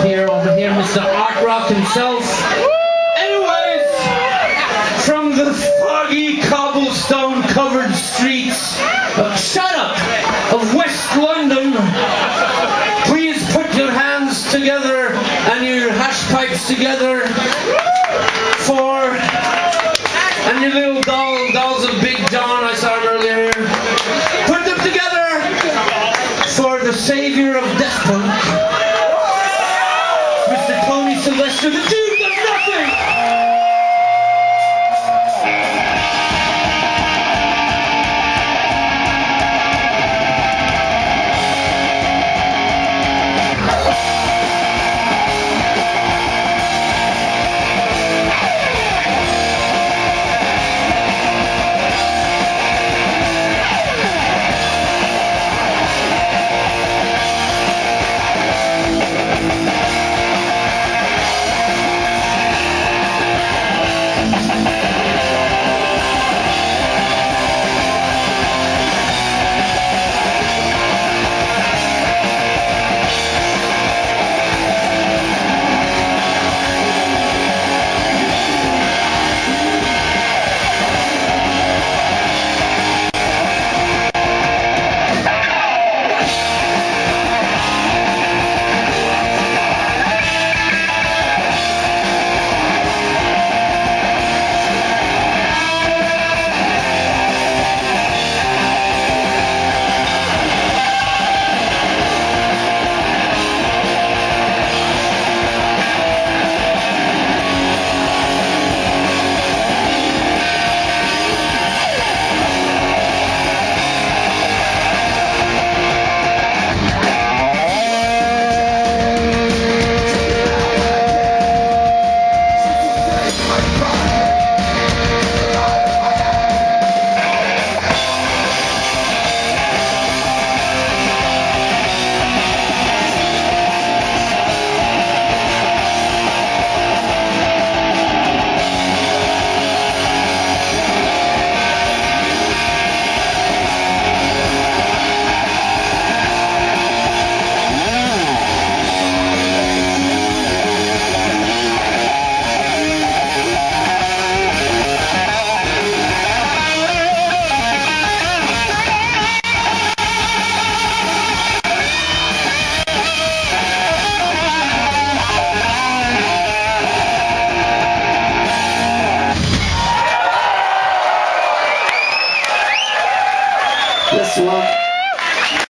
here, over here, Mr. Art Rock himself. Anyways, from the foggy cobblestone-covered streets of West London, please put your hands together and your hash pipes together and your little dolls of Big John, I saw him earlier here. Put them together for the savior of death punk, Mr. Tony Sylvester, the Dude.